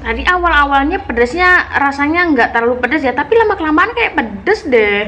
Tadi awal-awalnya pedesnya rasanya nggak terlalu pedes ya, tapi lama-kelamaan kayak pedes deh.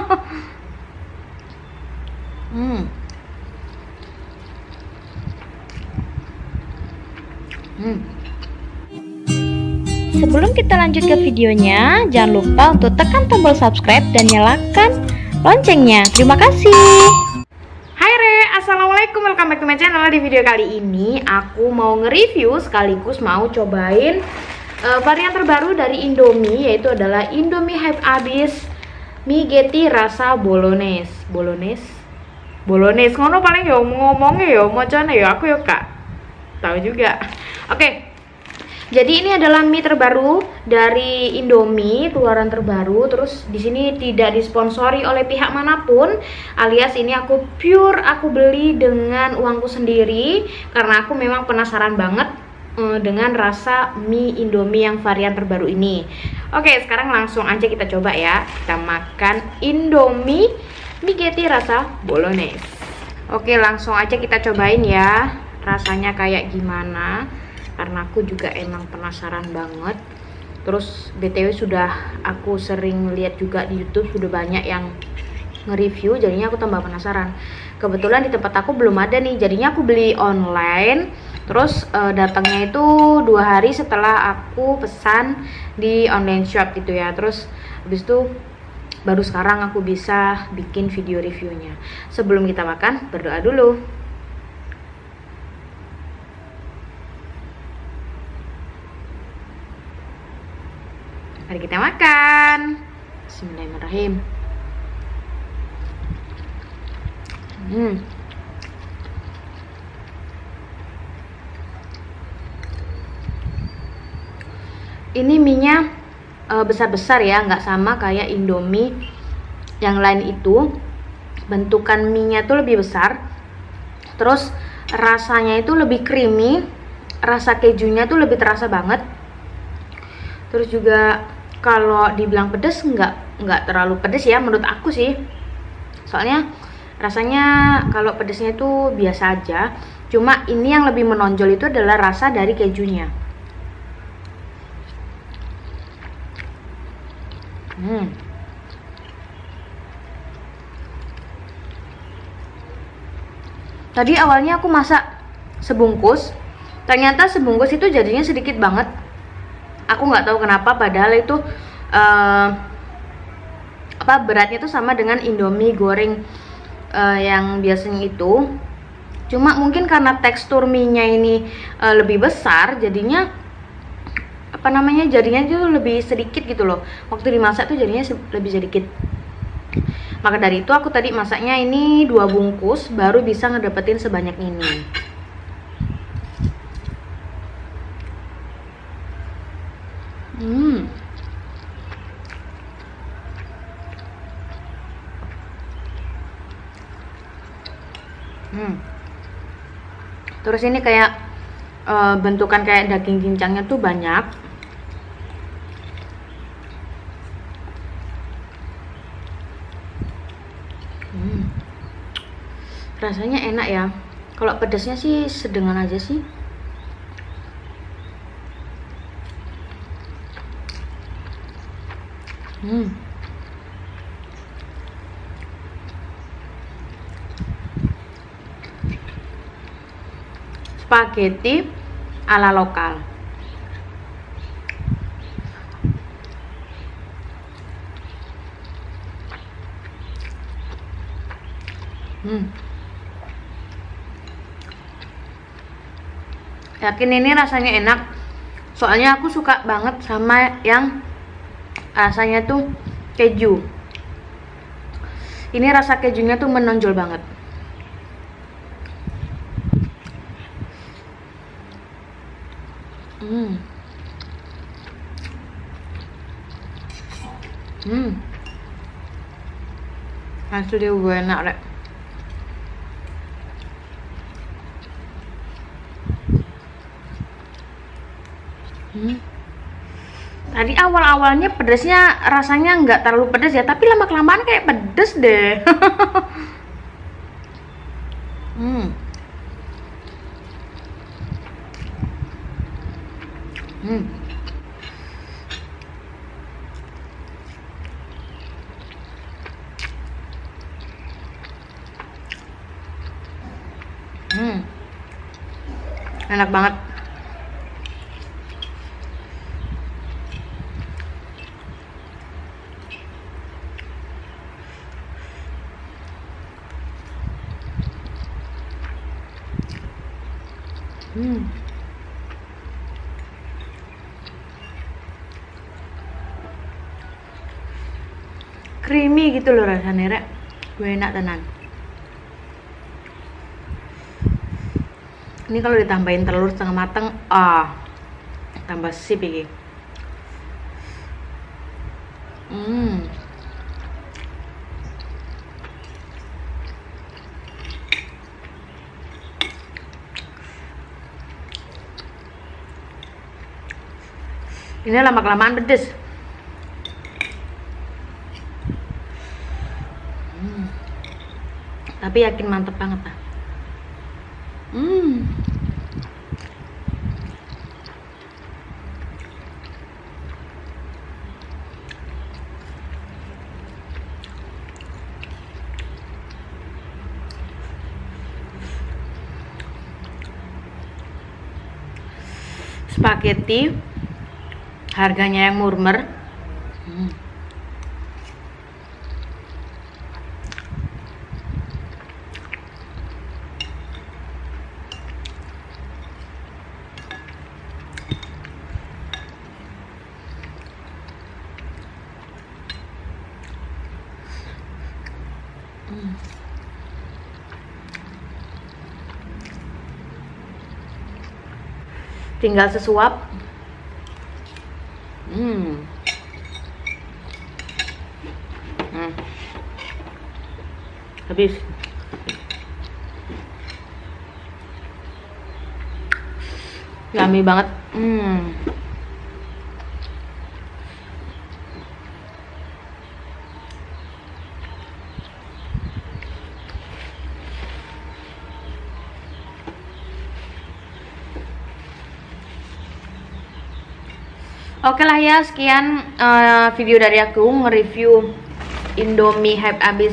Sebelum kita lanjut ke videonya, jangan lupa untuk tekan tombol subscribe dan nyalakan loncengnya. Terima kasih. Hai Re, assalamualaikum, welcome back to my channel. Di video kali ini aku mau nge-review sekaligus mau cobain varian terbaru dari Indomie, yaitu adalah Indomie hype abis mie Getty rasa bolognese. Bolognese ngono paling ya ngomongnya ya macane ya aku ya kak tahu juga. Oke. Jadi ini adalah mie terbaru dari Indomie, keluaran terbaru. Terus di sini tidak disponsori oleh pihak manapun, alias ini aku beli dengan uangku sendiri karena aku memang penasaran banget dengan rasa mie Indomie yang varian terbaru ini. Oke, sekarang langsung aja kita coba ya. Kita makan Indomie mie Getty rasa bolognese. Oke, langsung aja kita cobain ya. Rasanya kayak gimana? Karena aku juga emang penasaran banget. Terus BTW sudah aku sering lihat juga di YouTube, sudah banyak yang nge-review, jadinya aku tambah penasaran. Kebetulan di tempat aku belum ada nih, jadinya aku beli online. Terus datangnya itu 2 hari setelah aku pesan di online shop gitu ya. Terus habis itu baru sekarang aku bisa bikin video reviewnya. Sebelum kita makan, berdoa dulu. Mari kita makan. Bismillahirrahmanirrahim. Ini minyak besar-besar ya, nggak sama kayak Indomie yang lain itu. Bentukan minyak tuh lebih besar. Terus rasanya itu lebih creamy. Rasa kejunya tuh lebih terasa banget. Terus juga kalau dibilang pedes nggak terlalu pedes ya menurut aku sih. Soalnya rasanya kalau pedesnya itu biasa aja. Cuma ini yang lebih menonjol itu adalah rasa dari kejunya. Tadi awalnya aku masak sebungkus. Ternyata sebungkus itu jadinya sedikit banget. Aku nggak tahu kenapa, padahal itu beratnya tuh sama dengan Indomie goreng yang biasanya itu. Cuma mungkin karena tekstur mie-nya ini lebih besar, jadinya jadinya itu lebih sedikit gitu loh. Waktu dimasak tuh jadinya lebih sedikit. Maka dari itu aku tadi masaknya ini 2 bungkus baru bisa ngedapetin sebanyak ini. Terus ini kayak bentukan kayak daging cincangnya tuh banyak. Rasanya enak ya. Kalau pedasnya sih sedengan aja sih. Spaghetti ala lokal. Yakin ini rasanya enak. Soalnya aku suka banget sama yang rasanya tuh keju. Ini rasa kejunya tuh menonjol banget. Asli dia enak deh. Tadi awal-awalnya pedesnya rasanya nggak terlalu pedes ya, tapi lama-kelamaan kayak pedes deh. Enak banget. Creamy gitu loh rasanya, Rek. Gue enak tenan. Ini kalau ditambahin telur setengah mateng, tambah sip iki. Ini lama-kelamaan pedes. Tapi yakin mantep banget lah. Spaghetti harganya yang murmer. Tinggal sesuap. Habis. Yummy banget. Oke lah ya, sekian video dari aku nge-review Indomie hype abis.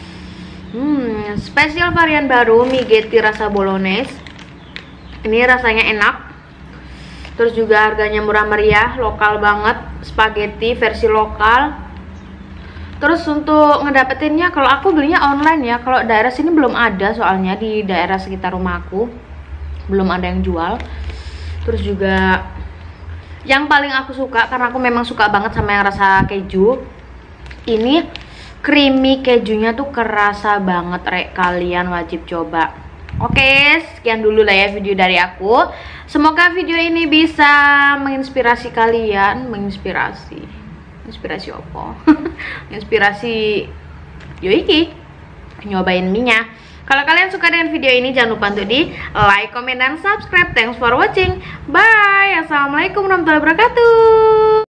Spesial varian baru mie Getty rasa bolognese. Ini rasanya enak. Terus juga harganya murah meriah, lokal banget, spaghetti versi lokal. Terus untuk ngedapetinnya, kalau aku belinya online ya. Kalau daerah sini belum ada, soalnya di daerah sekitar rumahku belum ada yang jual. Terus juga yang paling aku suka, karena aku memang suka banget sama yang rasa keju, ini creamy kejunya tuh kerasa banget, Rek. Kalian wajib coba. Oke, sekian dulu lah ya video dari aku. Semoga video ini bisa menginspirasi kalian. Inspirasi apa? Inspirasi Yoiki nyobain mie-nya. Kalau kalian suka dengan video ini, jangan lupa untuk di like, comment, dan subscribe. Thanks for watching. Bye. Assalamualaikum warahmatullahi wabarakatuh.